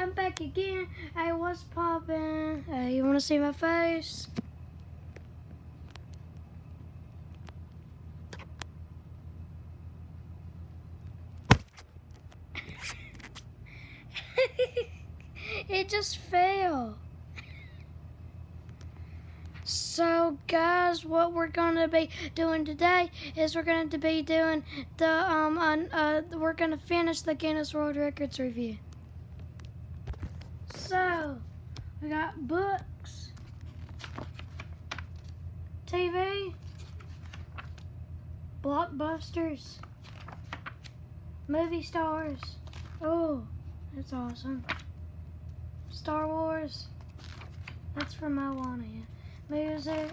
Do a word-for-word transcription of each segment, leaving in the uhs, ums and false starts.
I'm back again. Hey, what's poppin'? Hey, you wanna see my face? It just fell. So guys, what we're gonna be doing today is we're going to be doing the um on, uh we're gonna finish the Guinness World Records review. So we got books, T V, blockbusters, movie stars. Oh, that's awesome. Star Wars. That's from Moana. Music,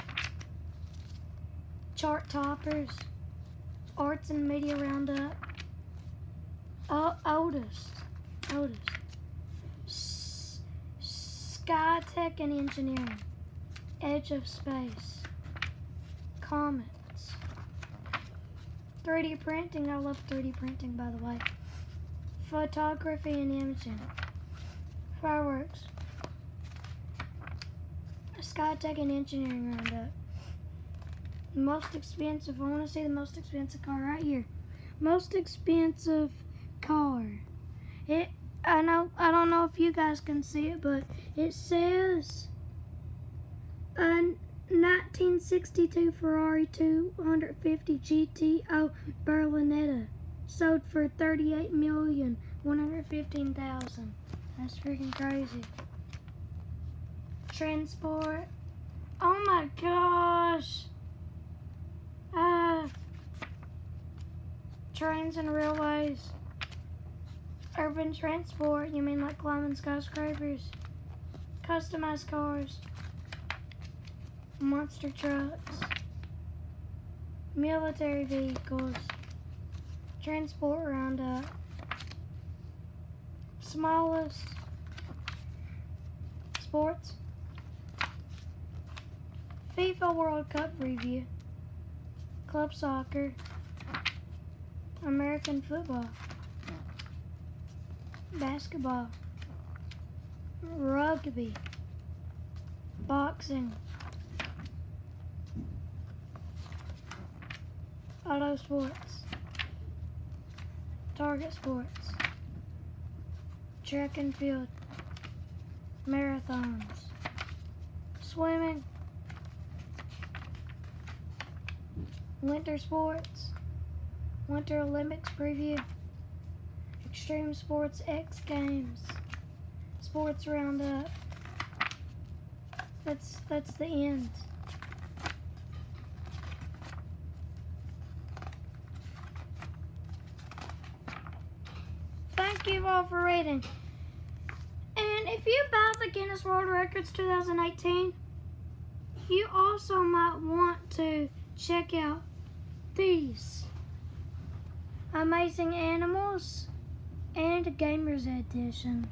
chart toppers, arts and media roundup, uh, oldest, oldest, S Sky Tech and Engineering, Edge of Space, Comets, three D printing. I love three D printing, by the way. Photography and imaging, fireworks. Sky Tech and Engineering Roundup. Most expensive. I want to see the most expensive car right here. Most expensive car. It. I know. I don't know if you guys can see it, but it says a nineteen sixty-two Ferrari two fifty G T O Berlinetta sold for thirty-eight million one hundred fifteen thousand. That's freaking crazy. Transport. Oh my gosh. Uh, trains and railways. Urban transport. You mean like climbing skyscrapers? Customized cars. Monster trucks. Military vehicles. Transport roundup. Smallest. Sports. FIFA World Cup review, club soccer, American football, basketball, rugby, boxing, auto sports, target sports, track and field, marathons, swimming, winter sports, Winter Olympics preview, Extreme Sports X Games, Sports Roundup. That's that's the end. Thank you all for reading. And if you buy the Guinness World Records two thousand eighteen, you also might want to check out these Amazing Animals and Gamers Edition.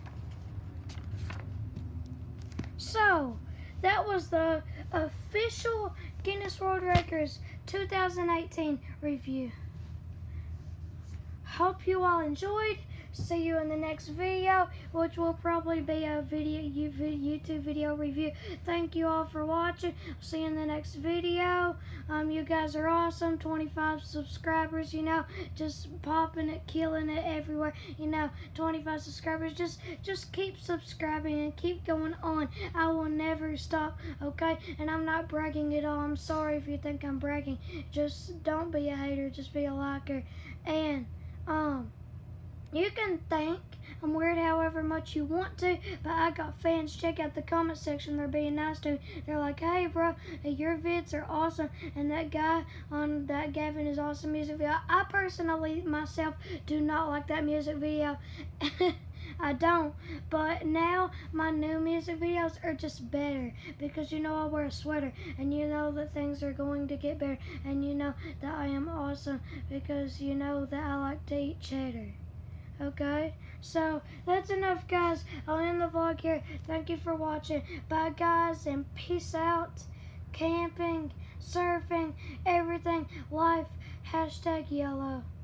So that was the official Guinness World Records two thousand eighteen review. Hope you all enjoyed. See you in the next video, which will probably be a video YouTube video review. Thank you all for watching. See you in the next video. Um, you guys are awesome. twenty-five subscribers, you know, just popping it, killing it everywhere. You know, twenty-five subscribers. Just, just keep subscribing and keep going on. I will never stop, okay? And I'm not bragging at all. I'm sorry if you think I'm bragging. Just don't be a hater. Just be a liker. And um. You can think I'm weird however much you want to, but I got fans. Check out the comment section. They're being nice to me. They're like, hey, bro, your vids are awesome. And that guy on that Gavin is awesome music video. I personally, myself, do not like that music video. I don't. But now my new music videos are just better because you know I wear a sweater and you know that things are going to get better and you know that I am awesome because you know that I like to eat cheddar. Okay, so that's enough, guys. I'll end the vlog here. Thank you for watching. Bye, guys, and peace out. Camping, surfing, everything, life, hashtag yellow.